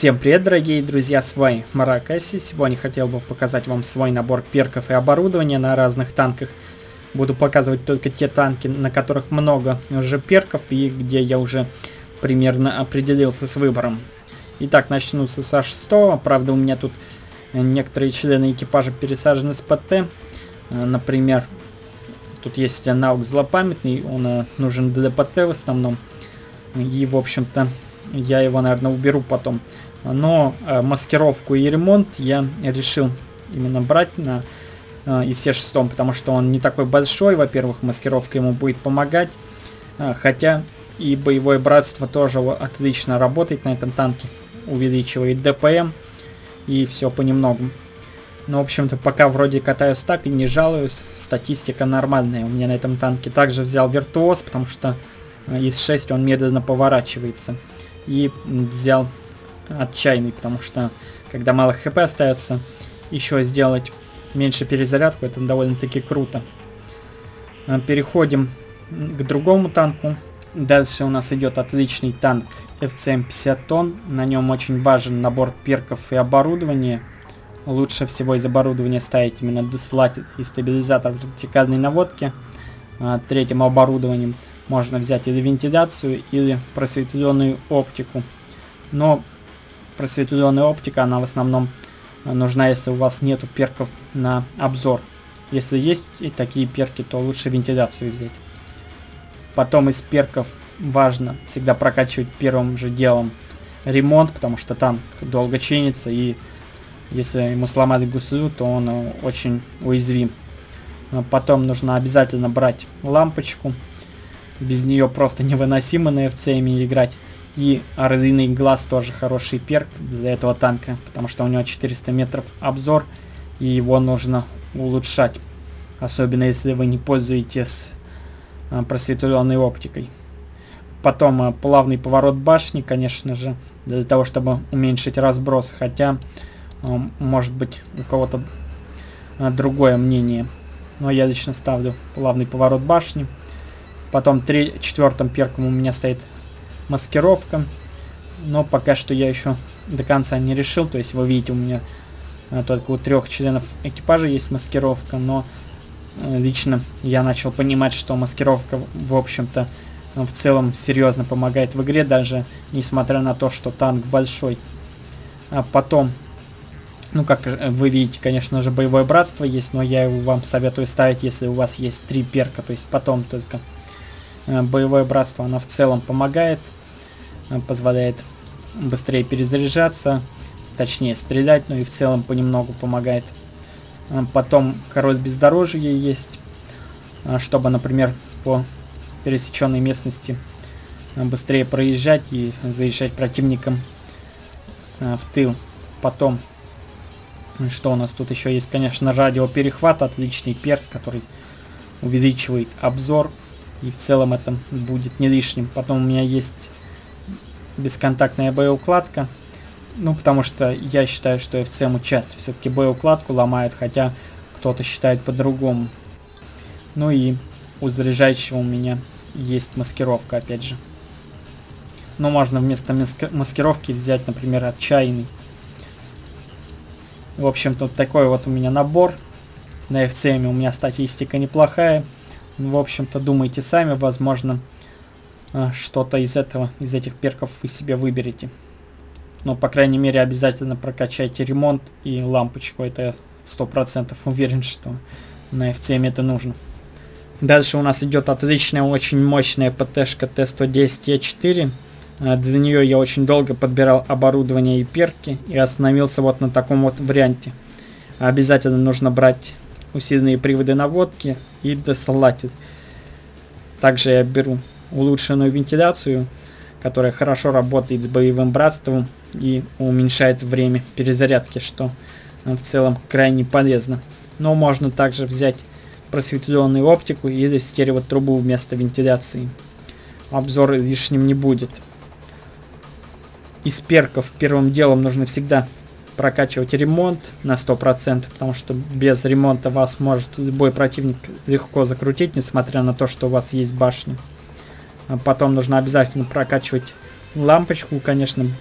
Всем привет, дорогие друзья, с вами Маракаси. Сегодня хотел бы показать вам свой набор перков и оборудования на разных танках. Буду показывать только те танки, на которых много уже перков и где я уже примерно определился с выбором. Итак, начну с СА-6. Правда, у меня тут некоторые члены экипажа пересажены с ПТ. Например, тут есть навык злопамятный, он нужен для ПТ в основном. И, в общем-то, я его, наверное, уберу потом. Но маскировку и ремонт я решил именно брать на ИС-6, потому что он не такой большой. Во-первых, маскировка ему будет помогать. Хотя и боевое братство тоже отлично работает на этом танке. Увеличивает ДПМ и все понемногу. Ну, в общем-то, пока вроде катаюсь так и не жалуюсь. Статистика нормальная. У меня на этом танке также взял виртуоз, потому что ИС-6 он медленно поворачивается. И взял отчаянный, потому что когда мало хп остается, еще сделать меньше перезарядку, это довольно-таки круто. Переходим к другому танку. Дальше у нас идет отличный танк FCM 50 тонн. На нем очень важен набор перков и оборудования. Лучше всего из оборудования ставить именно дестлат и стабилизатор вертикальной наводки. Третьим оборудованием можно взять или вентиляцию, или просветленную оптику. Но просветленная оптика, она в основном нужна, если у вас нету перков на обзор. Если есть и такие перки, то лучше вентиляцию взять. Потом из перков важно всегда прокачивать первым же делом ремонт, потому что танк долго чинится, и если ему сломали гуслю, то он очень уязвим. Потом нужно обязательно брать лампочку. Без нее просто невыносимо на FCM играть. И орлиный глаз тоже хороший перк для этого танка, потому что у него 400 метров обзор, и его нужно улучшать. Особенно если вы не пользуетесь просветленной оптикой. Потом плавный поворот башни, конечно же, для того, чтобы уменьшить разброс. Хотя, может быть, у кого-то другое мнение. Но я лично ставлю плавный поворот башни. Потом четвертым перком у меня стоит маскировка. Но пока что я еще до конца не решил. То есть вы видите, у меня только у 3 членов экипажа есть маскировка. Но лично я начал понимать, что маскировка, в общем-то, в целом серьезно помогает в игре. Даже несмотря на то, что танк большой. А потом, ну как вы видите, конечно же, боевое братство есть. Но я его вам советую ставить, если у вас есть 3 перка. То есть потом только боевое братство, оно в целом помогает. Позволяет быстрее перезаряжаться, точнее стрелять, но и в целом понемногу помогает. Потом король бездорожья есть, чтобы, например, по пересеченной местности быстрее проезжать и заезжать противникам в тыл. Потом, что у нас тут еще есть, конечно, радиоперехват, отличный перк, который увеличивает обзор, и в целом это будет не лишним. Потом у меня есть бесконтактная боеукладка. Ну, потому что я считаю, что FCM часто все-таки боеукладку ломают, хотя кто-то считает по-другому. Ну и у заряжающего у меня есть маскировка, опять же. Но можно вместо маскировки взять, например, отчаянный. В общем-то, вот такой вот у меня набор. На FCM у меня статистика неплохая. В общем-то, думайте сами, возможно, что-то из этих перков вы себе выберете. Но, по крайней мере, обязательно прокачайте ремонт и лампочку. Это я 100% уверен, что на FCM это нужно. Дальше у нас идет отличная, очень мощная ПТ-шка Т-110Е4. Для нее я очень долго подбирал оборудование и перки и остановился вот на таком вот варианте. Обязательно нужно брать усиленные приводы наводки и десалатить. Также я беру улучшенную вентиляцию, которая хорошо работает с боевым братством и уменьшает время перезарядки, что в целом крайне полезно. Но можно также взять просветленную оптику или стереотрубу вместо вентиляции. Обзор лишним не будет. Из перков первым делом нужно всегда прокачивать ремонт на 100%, потому что без ремонта вас может любой противник легко закрутить, несмотря на то, что у вас есть башня. Потом нужно обязательно прокачивать лампочку, конечно, без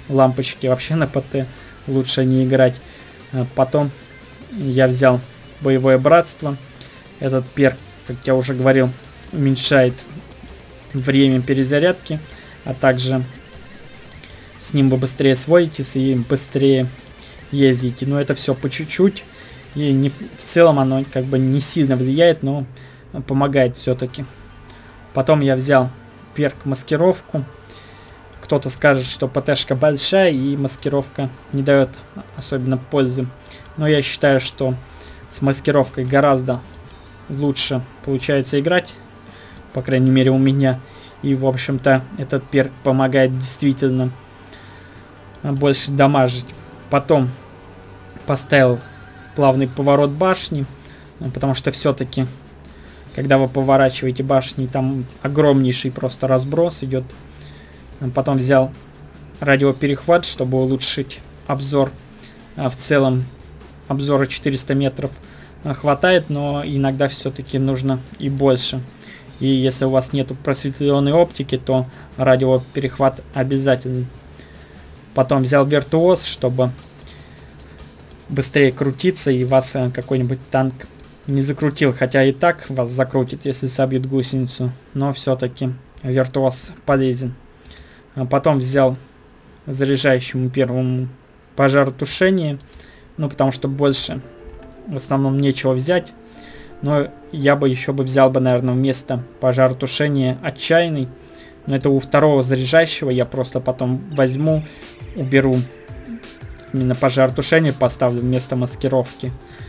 лампочки вообще на ПТ лучше не играть. Потом я взял боевое братство. Этот перк, как я уже говорил, уменьшает время перезарядки, а также с ним вы быстрее освоитесь и быстрее ездите. Но это все по чуть-чуть. И не, в целом оно как бы не сильно влияет, но помогает все-таки. Потом я взял перк маскировку. Кто-то скажет, что ПТшка большая и маскировка не дает особенно пользы. Но я считаю, что с маскировкой гораздо лучше получается играть. По крайней мере у меня. И в общем-то этот перк помогает действительно больше дамажить. Потом поставил плавный поворот башни. Потому что все-таки, когда вы поворачиваете башни, там огромнейший просто разброс идет. Потом взял радиоперехват, чтобы улучшить обзор. В целом обзора 400 метров хватает, но иногда все-таки нужно и больше. И если у вас нету просветленной оптики, то радиоперехват обязательный. Потом взял виртуоз, чтобы быстрее крутиться и вас какой-нибудь танк не закрутил. Хотя и так вас закрутит, если собьет гусеницу. Но все-таки виртуоз полезен. Потом взял заряжающему первому пожаротушение. Ну, потому что больше в основном нечего взять. Но я бы еще взял бы, наверное, вместо пожаротушения отчаянный. Но это у второго заряжающего. Я просто потом возьму, уберу именно пожаротушение, поставлю вместо маскировки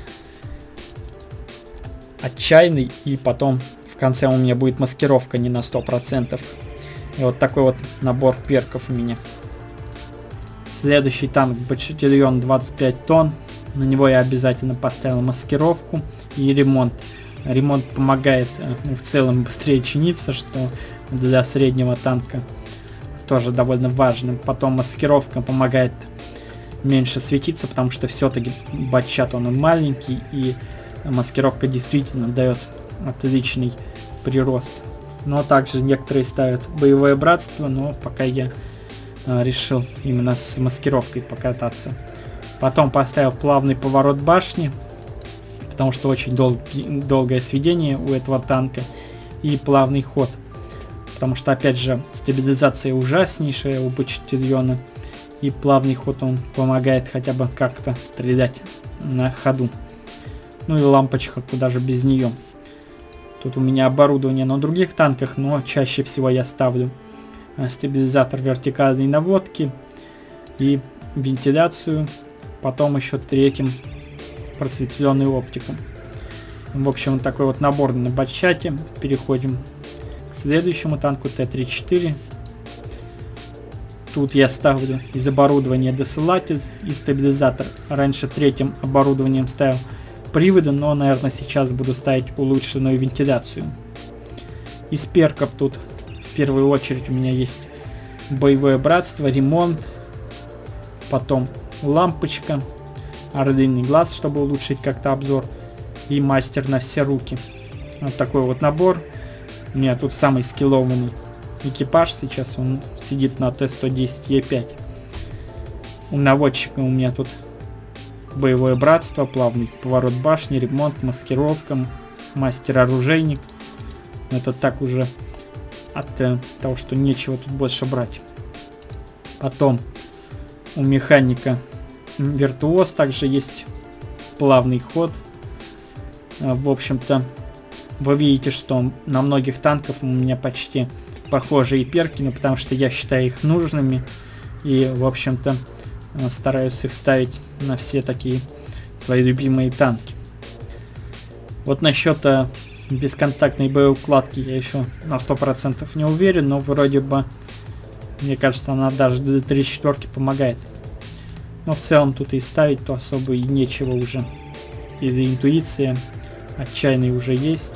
отчаянный. И потом в конце у меня будет маскировка не на 100%. И вот такой вот набор перков у меня. Следующий танк Бачатильон 25 тонн. На него я обязательно поставил маскировку и ремонт. Ремонт помогает в целом быстрее чиниться, что для среднего танка тоже довольно важно. Потом маскировка помогает меньше светиться, потому что все-таки Бачат он маленький, и маскировка действительно дает отличный прирост. Но также некоторые ставят боевое братство, но пока я решил именно с маскировкой покататься. Потом поставил плавный поворот башни, потому что очень долгое сведение у этого танка. И плавный ход, потому что опять же стабилизация ужаснейшая у Бачатильона. И плавный ход он помогает хотя бы как-то стрелять на ходу. Ну и лампочка, куда же без нее. Тут у меня оборудование на других танках, но чаще всего я ставлю стабилизатор вертикальной наводки и вентиляцию. Потом еще третьим просветленную оптику. В общем, вот такой вот набор на Бачате. Переходим к следующему танку Т-34. Тут я ставлю из оборудования досылатель и стабилизатор. Раньше третьим оборудованием ставил приводы, но, наверное, сейчас буду ставить улучшенную вентиляцию. Из перков тут в первую очередь у меня есть боевое братство, ремонт, потом лампочка, ордынный глаз, чтобы улучшить как-то обзор, и мастер на все руки. Вот такой вот набор. У меня тут самый скиллованный экипаж сейчас, он сидит на Т-110Е5. У наводчика у меня тут боевое братство, плавный поворот башни, ремонт, маскировка, мастер-оружейник. Это так уже от того, что нечего тут больше брать. Потом у механика виртуоз, также есть плавный ход. В общем-то, вы видите, что на многих танках у меня почти похожие перки, но потому что я считаю их нужными. И, в общем-то, стараюсь их ставить на все такие свои любимые танки. Вот насчет бесконтактной боеукладки я еще на 100% не уверен, но вроде бы, мне кажется, она даже для 3/4 помогает. Но в целом тут и ставить-то особо и нечего уже. Или интуиция отчаянный уже есть.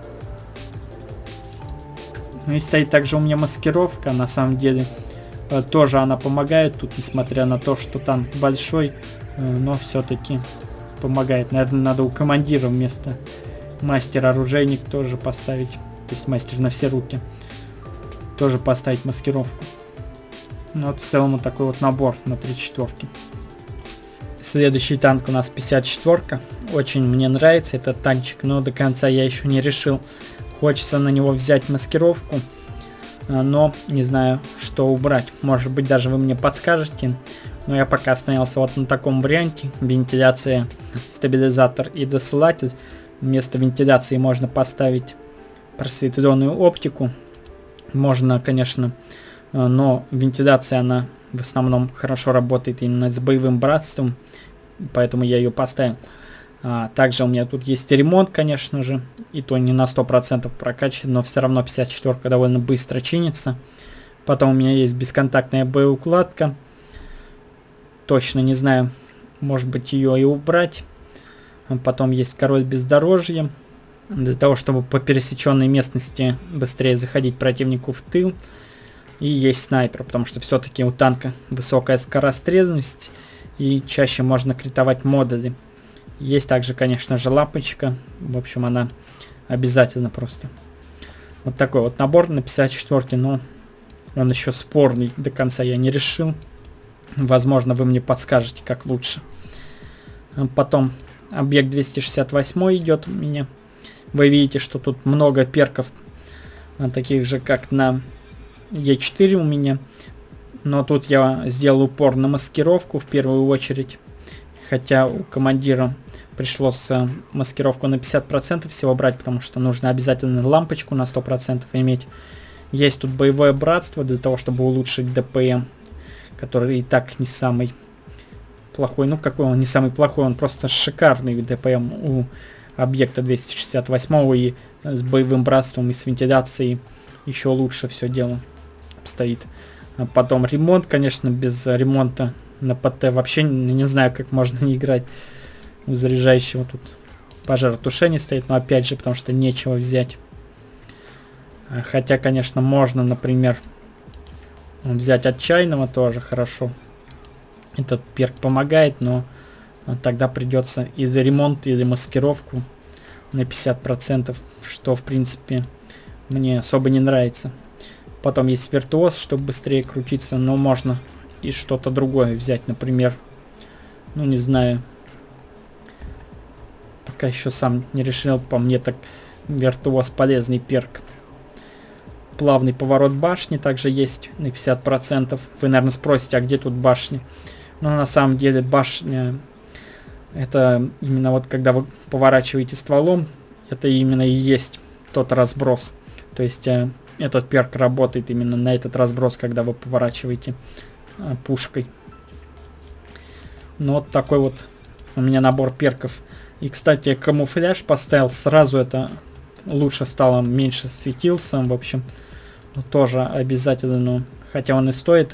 Ну и стоит также у меня маскировка, на самом деле. Тоже она помогает тут, несмотря на то, что танк большой, но все-таки помогает. Наверное, надо у командира вместо мастера-оружейник тоже поставить. То есть мастер на все руки. Тоже поставить маскировку. Ну, вот в целом вот такой вот набор на 3 четверки. Следующий танк у нас 54-ка. Очень мне нравится этот танчик, но до конца я еще не решил. Хочется на него взять маскировку, но не знаю, что убрать. Может быть, даже вы мне подскажете. Но я пока остановился вот на таком варианте. Вентиляция, стабилизатор и досылатель. Вместо вентиляции можно поставить просветленную оптику. Можно, конечно, но вентиляция, она в основном хорошо работает именно с боевым братством. Поэтому я ее поставил. Также у меня тут есть ремонт, конечно же. И то не на 100% прокачан, но все равно 54-ка довольно быстро чинится. Потом у меня есть бесконтактная боеукладка. Точно не знаю, может быть, ее и убрать. Потом есть король бездорожья. Для того, чтобы по пересеченной местности быстрее заходить противнику в тыл. И есть снайпер, потому что все-таки у танка высокая скорострельность. И чаще можно критовать модули. Есть также, конечно же, лампочка. В общем, она обязательно просто. Вот такой вот набор на 54-ке, но он еще спорный. До конца я не решил. Возможно, вы мне подскажете, как лучше. Потом объект 268 идет у меня. Вы видите, что тут много перков, таких же, как на Е4 у меня. Но тут я сделал упор на маскировку в первую очередь. Хотя у командира пришлось маскировку на 50% всего брать, потому что нужно обязательно лампочку на 100% иметь. Есть тут боевое братство для того, чтобы улучшить ДПМ, который и так не самый плохой. Ну, какой он не самый плохой, он просто шикарный ДПМ у объекта 268 и с боевым братством и с вентиляцией еще лучше все дело обстоит. Потом ремонт, конечно, без ремонта на ПТ вообще не знаю, как можно не играть. У заряжающего тут пожаротушение стоит, но опять же, потому что нечего взять. Хотя, конечно, можно, например, взять отчаянного тоже хорошо. Этот перк помогает, но тогда придется или ремонт, или маскировку на 50%, что, в принципе, мне особо не нравится. Потом есть виртуоз, чтобы быстрее крутиться, но можно и что-то другое взять, например, ну не знаю, пока еще сам не решил, по мне так виртуоз полезный перк. Плавный поворот башни также есть на 50%. Вы, наверное, спросите, а где тут башня? Но на самом деле башня, это именно вот когда вы поворачиваете стволом, это именно и есть тот разброс. То есть этот перк работает именно на этот разброс, когда вы поворачиваете пушкой. Ну вот такой вот у меня набор перков. И, кстати, камуфляж поставил сразу, это лучше стало, меньше светился. В общем, тоже обязательно, ну, хотя он и стоит,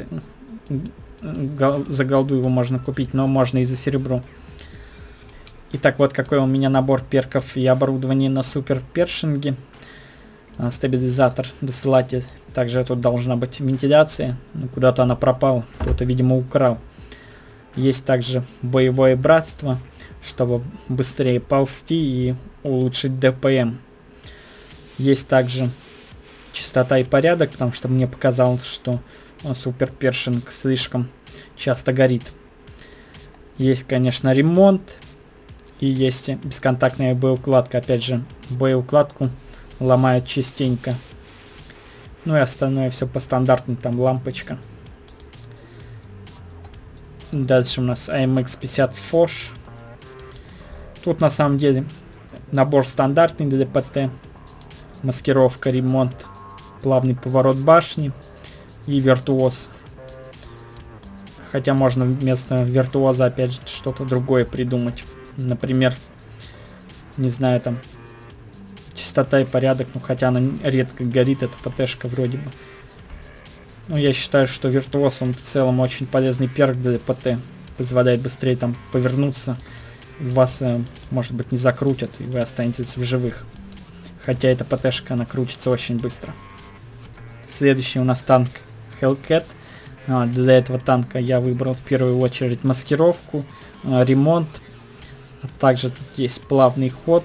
за голду его можно купить, но можно и за серебро. Итак, вот какой у меня набор перков и оборудования на супер першинге. Стабилизатор, досылатель. Также тут должна быть вентиляция. Но куда-то она пропала. Кто-то, видимо, украл. Есть также боевое братство, чтобы быстрее ползти и улучшить ДПМ. Есть также чистота и порядок, потому что мне показалось, что супер першинг слишком часто горит. Есть, конечно, ремонт. И есть бесконтактная боеукладка. Опять же, боеукладку ломают частенько. Ну и остальное все по стандартному, там лампочка. Дальше у нас AMX-50 Foch. Тут на самом деле набор стандартный для ПТ. Маскировка, ремонт, плавный поворот башни и виртуоз. Хотя можно вместо виртуоза опять же что-то другое придумать. Например, не знаю, там чистота и порядок, ну хотя она редко горит, эта ПТшка вроде бы. Но я считаю, что виртуоз, он в целом очень полезный перк для ПТ. Позволяет быстрее там повернуться. Вас, может быть, не закрутят, и вы останетесь в живых. Хотя эта ПТшка, она крутится очень быстро. Следующий у нас танк Hellcat. Для этого танка я выбрал в первую очередь маскировку, ремонт. Также тут есть плавный ход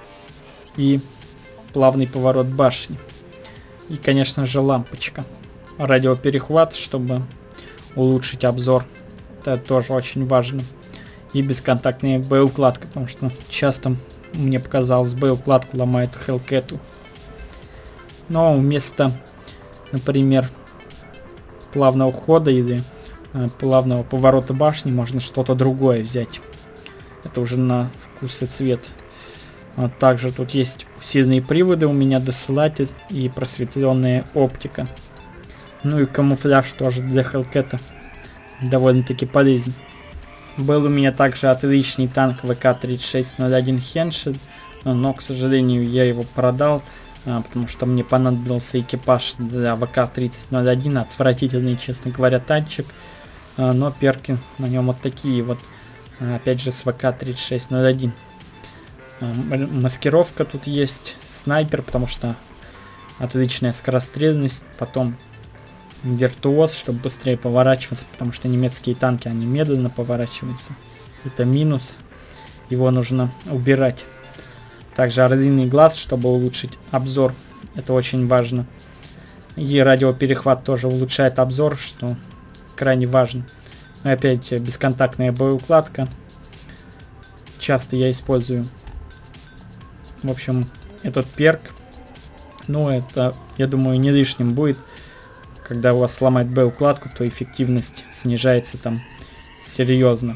и плавный поворот башни. И, конечно же, лампочка. радиоперехват, чтобы улучшить обзор. Это тоже очень важно. И бесконтактная боеукладка, потому что часто мне показалось, боеукладку ломает Hellcat. Но вместо, например, плавного хода или плавного поворота башни можно что-то другое взять. Это уже на вкус и цвет. Также тут есть усиленные приводы, у меня досылатель и просветленная оптика. Ну и камуфляж тоже для Hellcat довольно-таки полезен. Был у меня также отличный танк ВК-3601 Хеншель, но, к сожалению, я его продал, потому что мне понадобился экипаж для ВК-3001, отвратительный, честно говоря, танчик, но перки на нем вот такие вот, опять же с ВК-3601. Маскировка тут есть, снайпер, потому что отличная скорострельность, потом виртуоз, чтобы быстрее поворачиваться, потому что немецкие танки, они медленно поворачиваются. Это минус, его нужно убирать. Также орлиный глаз, чтобы улучшить обзор, это очень важно. И радиоперехват тоже улучшает обзор, что крайне важно. И опять бесконтактная боеукладка, часто я использую. В общем, этот перк, ну это, я думаю, не лишним будет. Когда у вас сломать боеукладку, то эффективность снижается там серьезно.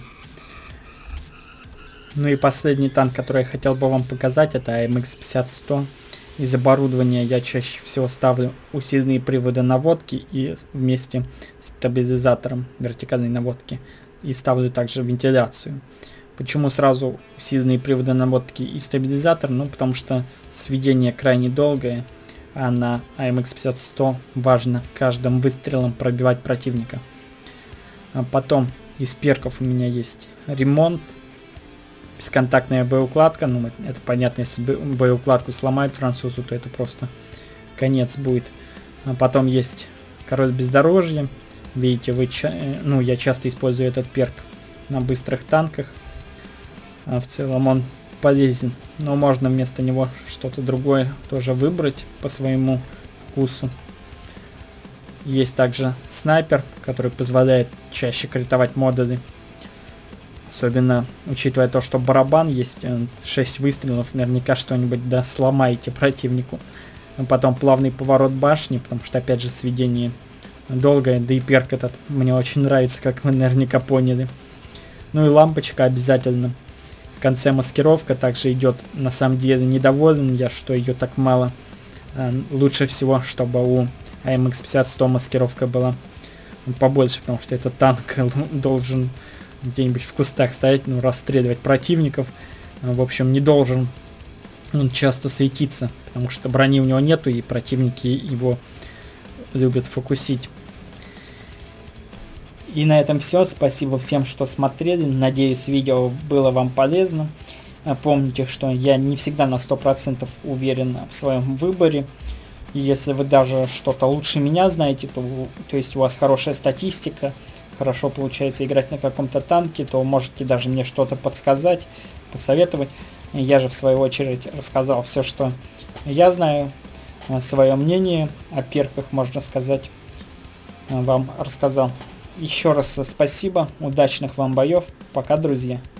Ну и последний танк, который я хотел бы вам показать, это AMX-50-100. Из оборудования я чаще всего ставлю усиленные приводы наводки и вместе с стабилизатором вертикальной наводки. И ставлю также вентиляцию. Почему сразу усиленные приводы наводки и стабилизатор? Ну потому что сведение крайне долгое. А на AMX-50-100 важно каждым выстрелом пробивать противника. А потом из перков у меня есть ремонт, бесконтактная боеукладка. Ну, это понятно, если боеукладку сломают французу, то это просто конец будет. А потом есть король бездорожья. Видите, я часто использую этот перк на быстрых танках. В целом он полезен, но можно вместо него что-то другое тоже выбрать по своему вкусу. Есть также снайпер, который позволяет чаще критовать модули, особенно учитывая то, что барабан есть 6 выстрелов, наверняка что-нибудь сломаете противнику. А потом плавный поворот башни, потому что опять же сведение долгое, да и перк этот мне очень нравится, как вы наверняка поняли. Ну и лампочка обязательно. В конце маскировка также идет, на самом деле недоволен я, что ее так мало. Лучше всего, чтобы у AMX-50-100 маскировка была побольше, потому что этот танк должен где-нибудь в кустах стоять, расстреливать противников. В общем, не должен он часто светиться, потому что брони у него нету, и противники его любят фокусить. И на этом все. Спасибо всем, что смотрели. Надеюсь, видео было вам полезно. Помните, что я не всегда на 100% уверен в своем выборе. И если вы даже что-то лучше меня знаете, то есть у вас хорошая статистика, хорошо получается играть на каком-то танке, то можете даже мне что-то подсказать, посоветовать. Я же в свою очередь рассказал все, что я знаю, свое мнение о перках, можно сказать, вам рассказал. Еще раз спасибо, удачных вам боев, пока, друзья.